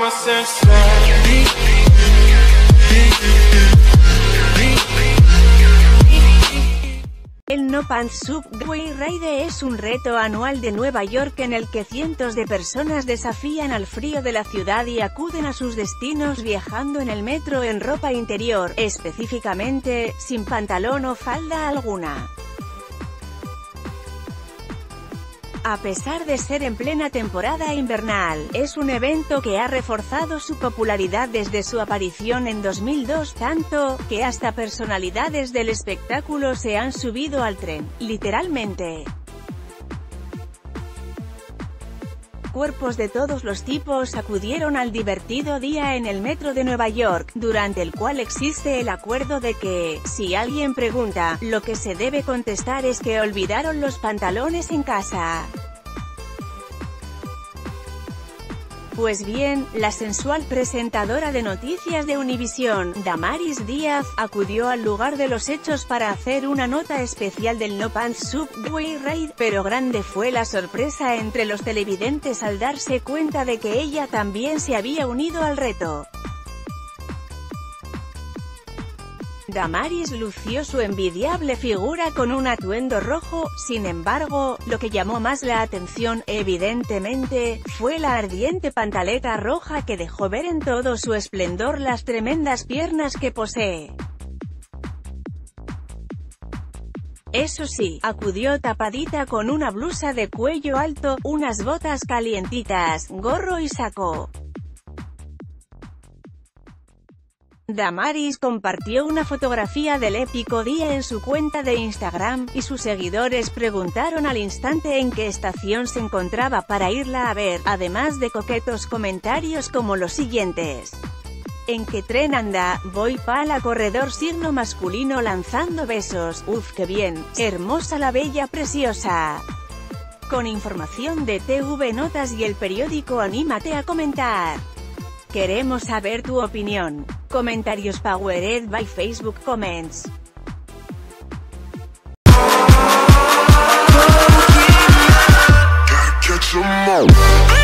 El No Pants Subway Ride es un reto anual de Nueva York en el que cientos de personas desafían al frío de la ciudad y acuden a sus destinos viajando en el metro en ropa interior, específicamente, sin pantalón o falda alguna. A pesar de ser en plena temporada invernal, es un evento que ha reforzado su popularidad desde su aparición en 2002, tanto, que hasta personalidades del espectáculo se han subido al tren, literalmente. Cuerpos de todos los tipos acudieron al divertido día en el metro de Nueva York, durante el cual existe el acuerdo de que, si alguien pregunta, lo que se debe contestar es que olvidaron los pantalones en casa. Pues bien, la sensual presentadora de noticias de Univisión, Damaris Díaz, acudió al lugar de los hechos para hacer una nota especial del No Pants Subway Ride, pero grande fue la sorpresa entre los televidentes al darse cuenta de que ella también se había unido al reto. Damaris lució su envidiable figura con un atuendo rojo, sin embargo, lo que llamó más la atención, evidentemente, fue la ardiente pantaleta roja que dejó ver en todo su esplendor las tremendas piernas que posee. Eso sí, acudió tapadita con una blusa de cuello alto, unas botas calientitas, gorro y saco. Damaris compartió una fotografía del épico día en su cuenta de Instagram, y sus seguidores preguntaron al instante en qué estación se encontraba para irla a ver, además de coquetos comentarios como los siguientes: ¿en qué tren anda? Voy pa' la corredor, signo masculino lanzando besos, uf qué bien, hermosa la bella preciosa. Con información de TV Notas y el periódico Anímate a comentar. Queremos saber tu opinión. Comentarios powered by Facebook Comments. Gotta catch 'em all.